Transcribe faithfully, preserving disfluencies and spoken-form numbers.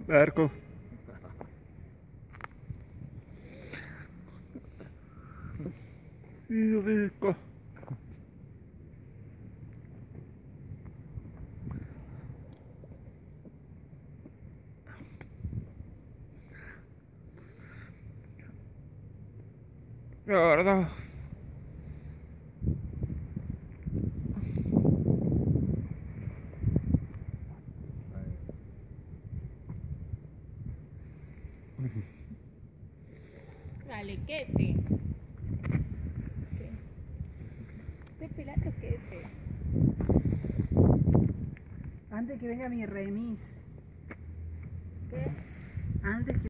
Berko. Io Berko. Guarda. Dale, quete. Te pelato quete. Antes que venga mi remis. ¿Qué? Antes que